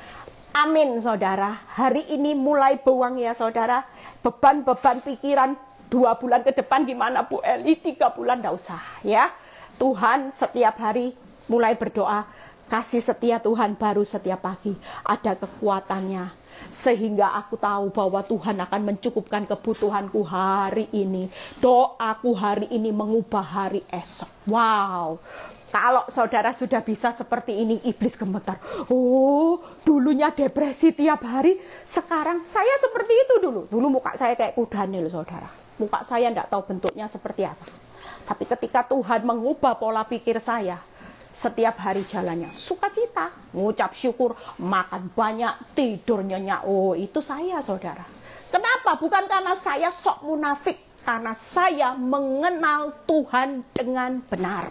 Amin saudara, hari ini mulai buang ya saudara, beban-beban pikiran 2 bulan ke depan gimana Bu Eli, 3 bulan enggak usah ya. Tuhan setiap hari mulai berdoa, kasih setia Tuhan baru setiap pagi, ada kekuatannya. Sehingga aku tahu bahwa Tuhan akan mencukupkan kebutuhanku hari ini. Doaku hari ini mengubah hari esok. Wow. Kalau saudara sudah bisa seperti ini, iblis gemetar. Oh, dulunya depresi tiap hari. Sekarang saya seperti itu dulu. Dulu muka saya kayak kudanil saudara. Muka saya tidak tahu bentuknya seperti apa. Tapi ketika Tuhan mengubah pola pikir saya, setiap hari jalannya sukacita, ngucap syukur, makan banyak, tidur nyenyak. Oh, itu saya saudara. Kenapa? Bukan karena saya sok munafik, karena saya mengenal Tuhan dengan benar.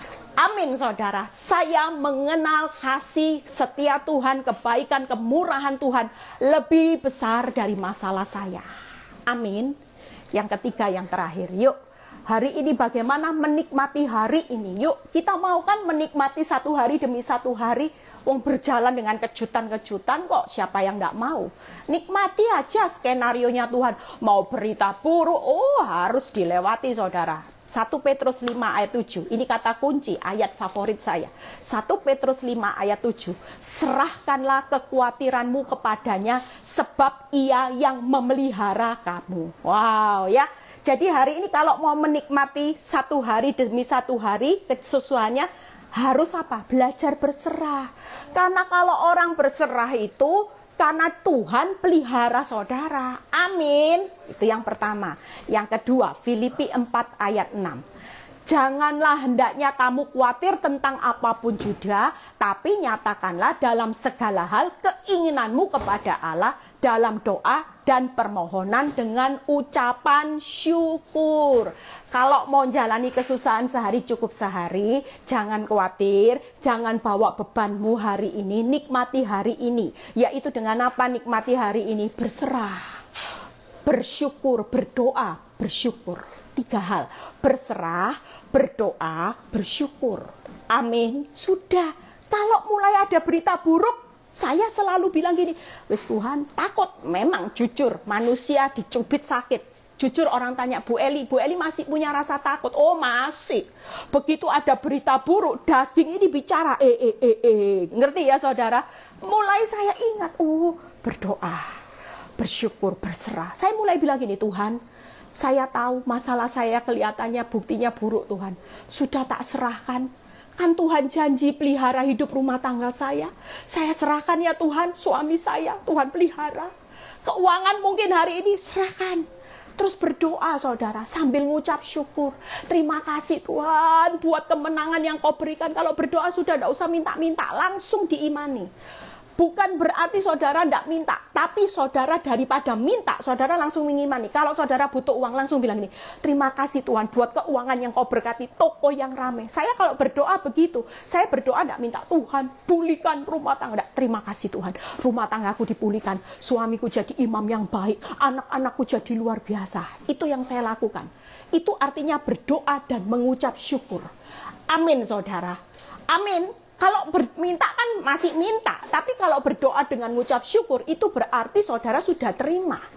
Amin saudara, saya mengenal kasih setia Tuhan, kebaikan, kemurahan Tuhan lebih besar dari masalah saya. Amin. Yang ketiga, yang terakhir, yuk. Hari ini bagaimana menikmati hari ini? Yuk, kita mau kan menikmati satu hari demi satu hari. Wong berjalan dengan kejutan-kejutan kok, siapa yang tidak mau? Nikmati aja skenarionya Tuhan. Mau berita buruk, oh harus dilewati saudara. 1 Petrus 5 ayat 7, ini kata kunci, ayat favorit saya. 1 Petrus 5 ayat 7, serahkanlah kekhawatiranmu kepadanya, sebab ia yang memelihara kamu. Wow ya. Jadi hari ini kalau mau menikmati satu hari demi satu hari, kesesuaiannya harus apa? Belajar berserah. Karena kalau orang berserah itu karena Tuhan pelihara saudara. Amin. Itu yang pertama. Yang kedua, Filipi 4 ayat 6. Janganlah hendaknya kamu khawatir tentang apapun juga, tapi nyatakanlah dalam segala hal keinginanmu kepada Allah dalam doa dan permohonan dengan ucapan syukur. Kalau mau jalani kesusahan sehari cukup sehari, jangan khawatir, jangan bawa bebanmu hari ini, nikmati hari ini. Yaitu dengan apa nikmati hari ini? Berserah, bersyukur, berdoa, bersyukur. 3 hal, berserah, berdoa, bersyukur. Amin. Sudah, kalau mulai ada berita buruk, saya selalu bilang gini, wis Tuhan, takut. Memang jujur, manusia dicubit sakit. Jujur orang tanya, Bu Eli masih punya rasa takut? Oh masih. Begitu ada berita buruk, daging ini bicara, ngerti ya saudara? Mulai saya ingat, berdoa, bersyukur, berserah. Saya mulai bilang gini, Tuhan, saya tahu masalah saya kelihatannya buktinya buruk Tuhan. Sudah tak serahkan. Kan Tuhan janji pelihara hidup rumah tangga saya. Saya serahkan ya Tuhan, suami saya, Tuhan pelihara. Keuangan mungkin hari ini serahkan. Terus berdoa saudara, sambil ngucap syukur. Terima kasih Tuhan buat kemenangan yang kau berikan. Kalau berdoa sudah tidak usah minta-minta, langsung diimani. Bukan berarti saudara tidak minta, tapi saudara daripada minta, saudara langsung mengimani. Kalau saudara butuh uang, langsung bilang ini, terima kasih Tuhan buat keuangan yang kau berkati, toko yang ramai. Saya kalau berdoa begitu, saya berdoa tidak minta, Tuhan pulihkan rumah tangga. Terima kasih Tuhan, rumah tanggaku dipulihkan, suamiku jadi imam yang baik, anak-anakku jadi luar biasa. Itu yang saya lakukan. Itu artinya berdoa dan mengucap syukur. Amin saudara, amin. Kalau minta kan masih minta, tapi kalau berdoa dengan mengucap syukur itu berarti saudara sudah terima.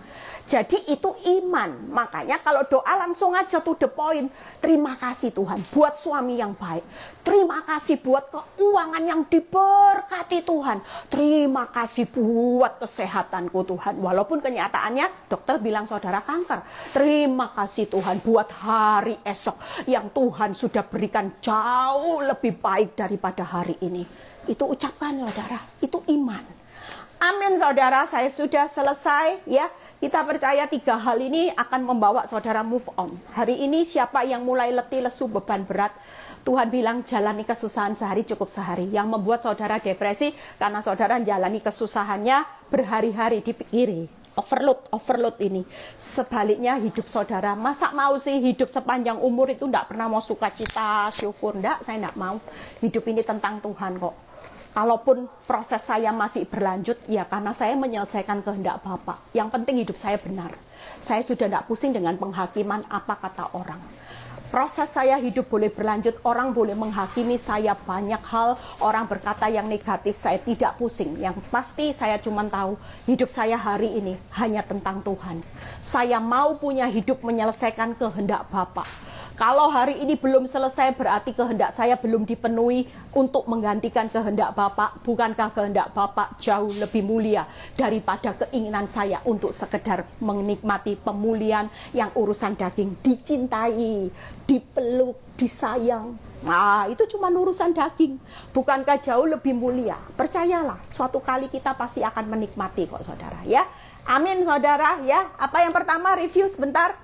Jadi itu iman. Makanya kalau doa langsung aja to the point. Terima kasih Tuhan buat suami yang baik. Terima kasih buat keuangan yang diberkati Tuhan. Terima kasih buat kesehatanku Tuhan. Walaupun kenyataannya dokter bilang saudara kanker. Terima kasih Tuhan buat hari esok yang Tuhan sudah berikan jauh lebih baik daripada hari ini. Itu ucapkan saudara, itu iman. Amin saudara, saya sudah selesai ya. Kita percaya 3 hal ini akan membawa saudara move on. Hari ini siapa yang mulai letih, lesu, beban berat, Tuhan bilang jalani kesusahan sehari cukup sehari. Yang membuat saudara depresi karena saudara jalani kesusahannya berhari-hari dipikiri. Overload ini. Sebaliknya hidup saudara, masa mau sih hidup sepanjang umur itu enggak pernah mau sukacita, syukur. Enggak, saya enggak mau. Hidup ini tentang Tuhan kok. Kalaupun proses saya masih berlanjut, ya karena saya menyelesaikan kehendak Bapa. Yang penting hidup saya benar. Saya sudah tidak pusing dengan penghakiman apa kata orang. Proses saya hidup boleh berlanjut, orang boleh menghakimi saya banyak hal, orang berkata yang negatif, saya tidak pusing. Yang pasti saya cuma tahu, hidup saya hari ini hanya tentang Tuhan. Saya mau punya hidup menyelesaikan kehendak Bapa. Kalau hari ini belum selesai berarti kehendak saya belum dipenuhi untuk menggantikan kehendak Bapa. Bukankah kehendak Bapa jauh lebih mulia daripada keinginan saya untuk sekedar menikmati pemulihan yang urusan daging, dicintai, dipeluk, disayang. Nah, itu cuma urusan daging. Bukankah jauh lebih mulia? Percayalah, suatu kali kita pasti akan menikmati kok saudara ya. Amin saudara ya. Apa yang pertama review sebentar?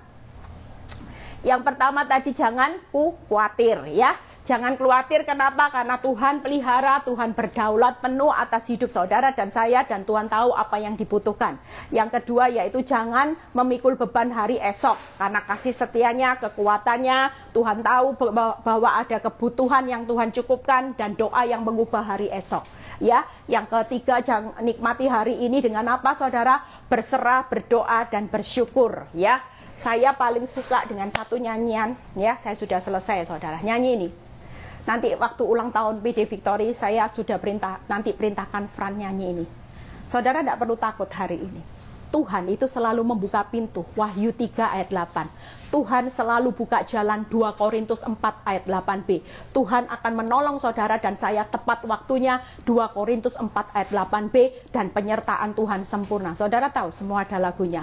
Yang pertama tadi jangan khawatir ya. Jangan khawatir kenapa? Karena Tuhan pelihara, Tuhan berdaulat penuh atas hidup saudara dan saya dan Tuhan tahu apa yang dibutuhkan. Yang kedua yaitu jangan memikul beban hari esok. Karena kasih setianya, kekuatannya, Tuhan tahu bahwa ada kebutuhan yang Tuhan cukupkan dan doa yang mengubah hari esok. Ya, yang ketiga jangan nikmati hari ini dengan apa saudara? Berserah, berdoa dan bersyukur ya. Saya paling suka dengan satu nyanyian, ya saya sudah selesai saudara, nyanyi ini. Nanti waktu ulang tahun PD Victory, saya sudah perintahkan Fran nyanyi ini. Saudara tidak perlu takut hari ini. Tuhan itu selalu membuka pintu, Wahyu 3 ayat 8. Tuhan selalu buka jalan 2 Korintus 4 ayat 8b. Tuhan akan menolong saudara dan saya tepat waktunya 2 Korintus 4 ayat 8b dan penyertaan Tuhan sempurna. Saudara tahu semua ada lagunya.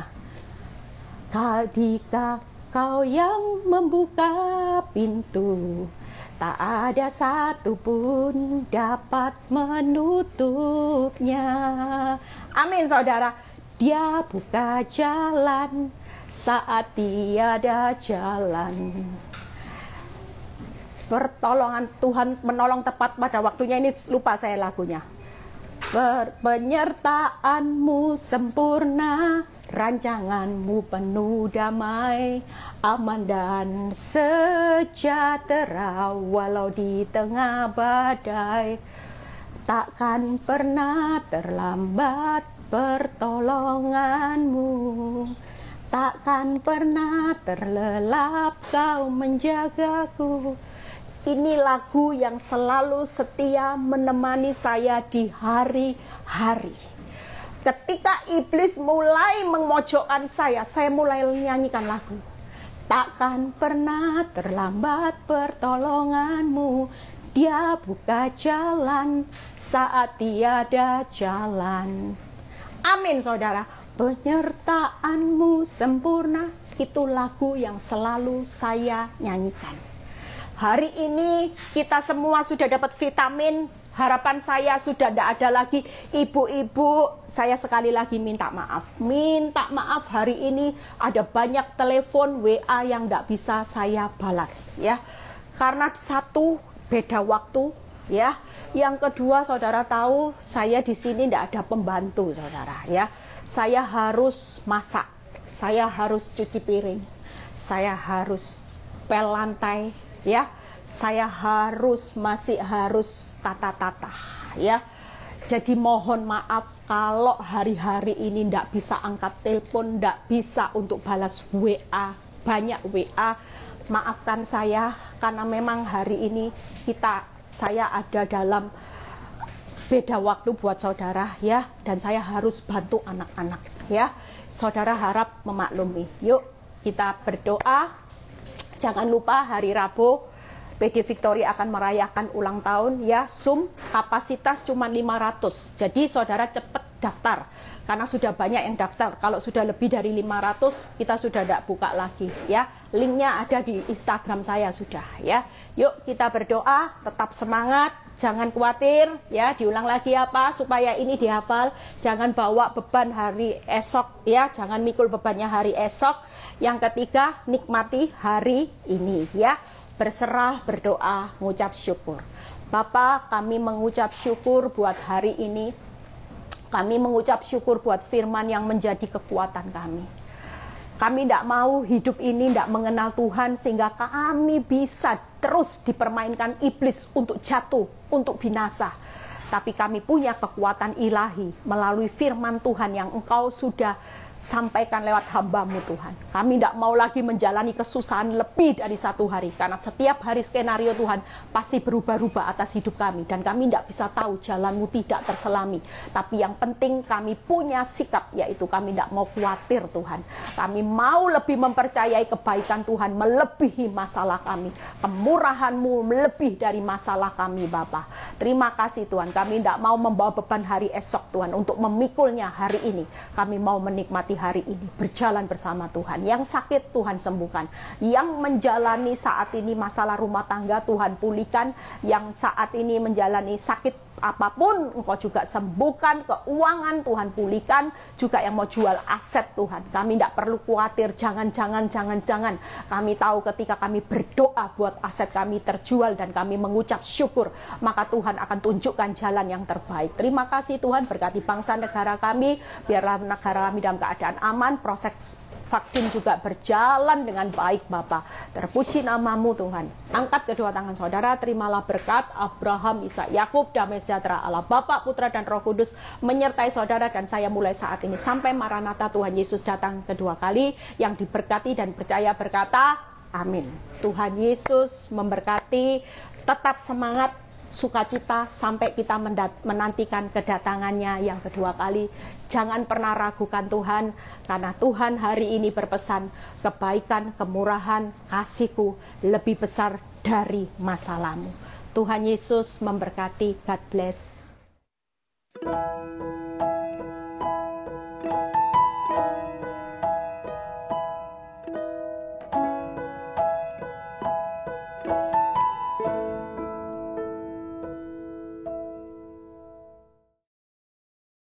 Ketika kau yang membuka pintu, tak ada satupun dapat menutupnya. Amin saudara. Dia buka jalan saat tiada jalan. Pertolongan Tuhan menolong tepat pada waktunya, ini lupa saya lagunya. Penyertaanmu sempurna, rancanganmu penuh damai, aman dan sejahtera walau di tengah badai. Takkan pernah terlambat pertolonganmu, takkan pernah terlelap kau menjagaku. Ini lagu yang selalu setia menemani saya di hari-hari. Ketika iblis mulai memojokkan saya mulai nyanyikan lagu. Takkan pernah terlambat pertolonganmu, dia buka jalan saat tiada jalan. Amin saudara. Penyertaanmu sempurna, itu lagu yang selalu saya nyanyikan. Hari ini kita semua sudah dapat vitamin. Harapan saya sudah tidak ada lagi. Ibu-ibu, saya sekali lagi minta maaf. Minta maaf, hari ini ada banyak telepon WA yang tidak bisa saya balas ya. Karena satu, beda waktu ya. Yang kedua, saudara tahu saya di sini tidak ada pembantu saudara ya. Saya harus masak, saya harus cuci piring, saya harus pel lantai ya, saya masih harus tata-tata ya. Jadi mohon maaf kalau hari-hari ini tidak bisa angkat telepon, tidak bisa untuk balas WA, banyak WA. Maafkan saya karena memang hari ini saya ada dalam beda waktu buat saudara ya, dan saya harus bantu anak-anak. ya. Saudara harap memaklumi. Yuk kita berdoa. Jangan lupa hari Rabu PD Victory akan merayakan ulang tahun ya. Zoom kapasitas cuma 500. Jadi saudara cepat daftar karena sudah banyak yang daftar. Kalau sudah lebih dari 500 kita sudah tidak buka lagi ya. Linknya ada di Instagram saya sudah ya. Yuk kita berdoa, tetap semangat, jangan khawatir ya. Diulang lagi apa supaya ini dihafal. Jangan bawa beban hari esok ya, jangan mikul bebannya hari esok. Yang ketiga, nikmati hari ini ya. Berserah, berdoa, mengucap syukur. Bapa, kami mengucap syukur buat hari ini. Kami mengucap syukur buat firman yang menjadi kekuatan kami. Kami tidak mau hidup ini tidak mengenal Tuhan sehingga kami bisa terus dipermainkan iblis untuk jatuh, untuk binasa. Tapi kami punya kekuatan ilahi melalui firman Tuhan yang Engkau sudah sampaikan lewat hamba-Mu Tuhan. Kami tidak mau lagi menjalani kesusahan lebih dari satu hari. Karena setiap hari skenario Tuhan pasti berubah-ubah atas hidup kami. Dan kami tidak bisa tahu jalan-Mu tidak terselami. Tapi yang penting kami punya sikap, yaitu kami tidak mau khawatir Tuhan. Kami mau lebih mempercayai kebaikan Tuhan melebihi masalah kami. Kemurahan-Mu melebih dari masalah kami Bapa. Terima kasih Tuhan. Kami tidak mau membawa beban hari esok Tuhan untuk memikulnya hari ini. Kami mau menikmati hari ini, berjalan bersama Tuhan. Yang sakit Tuhan sembuhkan, yang menjalani saat ini masalah rumah tangga Tuhan pulihkan, yang saat ini menjalani sakit apapun Engkau juga sembuhkan, keuangan Tuhan pulihkan, juga yang mau jual aset Tuhan. Kami tidak perlu khawatir, jangan. Kami tahu ketika kami berdoa buat aset kami terjual dan kami mengucap syukur, maka Tuhan akan tunjukkan jalan yang terbaik. Terima kasih Tuhan, berkati bangsa negara kami, biarlah negara kami dalam keadaan aman, proses vaksin juga berjalan dengan baik Bapa. Terpuji nama-Mu Tuhan. Angkat kedua tangan saudara, terimalah berkat Abraham, Ishak, Yakub, damai sejahtera Allah Bapa, Putra dan Roh Kudus menyertai saudara dan saya mulai saat ini sampai Maranatha Tuhan Yesus datang kedua kali. Yang diberkati dan percaya berkata amin. Tuhan Yesus memberkati, tetap semangat, sukacita sampai kita menantikan kedatangannya yang kedua kali. Jangan pernah ragukan Tuhan, karena Tuhan hari ini berpesan kebaikan, kemurahan, kasih-Ku lebih besar dari masalahmu. Tuhan Yesus memberkati. God bless.